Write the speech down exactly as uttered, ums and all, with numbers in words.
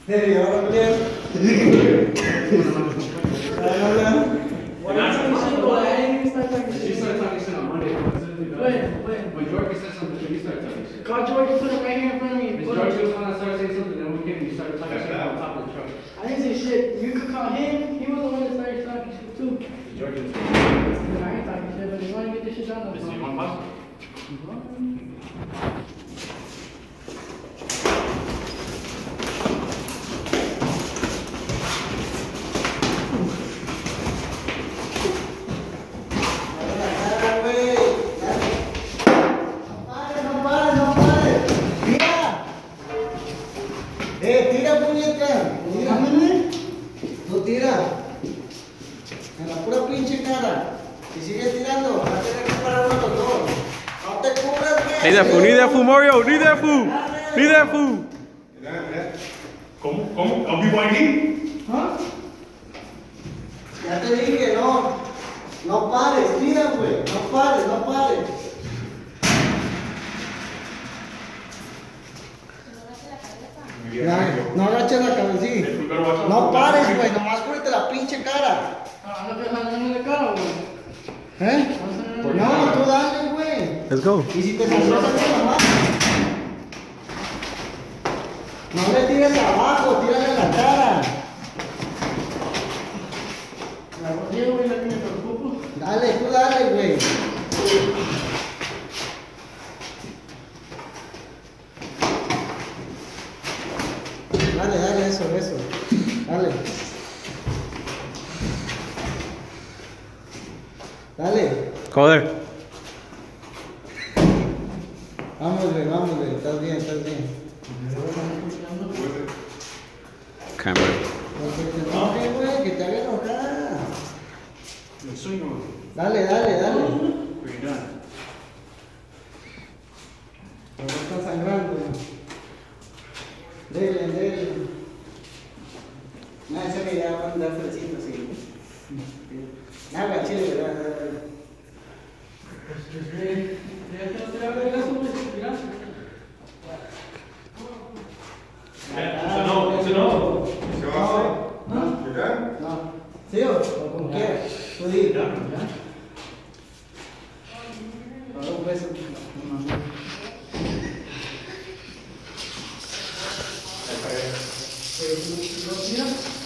Hey, ahora bien. When when when George said something, you start talking shit. God, George put him right here in front of me. If George was when I started saying something, then we came and you started talking shit on top of the truck. I didn't say shit. You could call him. He was the one that started talking shit too. George was I ain't talking shit, but you want to get this shit done? This is one boss. Eh, tira puñeta, tira, no tira, en la pura pinche cara, si sigues tirando, vas a tener que parar uno de los dos, no te cubras bien. Need that food, need that food, Mario, need that food, need that food. ¿Cómo? ¿Cómo? ¿I'll be winding? ¿Ah? Ya te dije, no, no pares, tira güey, no pares, no pares. Ya, no agaches la cabecita. No pares, güey, nomás cúbrete la pinche cara. Ah, no te en la cara, güey. ¿Eh? No, tú dale, güey. Let's go. Y si te salió, sale nomás. No le tires abajo, tírale en la cara. La rodilla, güey, la que me preocupa. Dale, tú dale, güey. Dale, dale, eso, eso. Dale. Dale. Go there. Vamos, güey, vamos, güey. Estás bien, estás bien. Camera. No que te enoje, güey, que te haga enojar. Dale, dale, dale. No está sangrando. Dele, dele. No, ese que ya van a dar fresito, sí. Nada, chile, ¿verdad? It's a no, it's a no. ¿No? No. ¿Sí o? O como quieras. Tú di. Ahora un beso. ¿Lo tiras?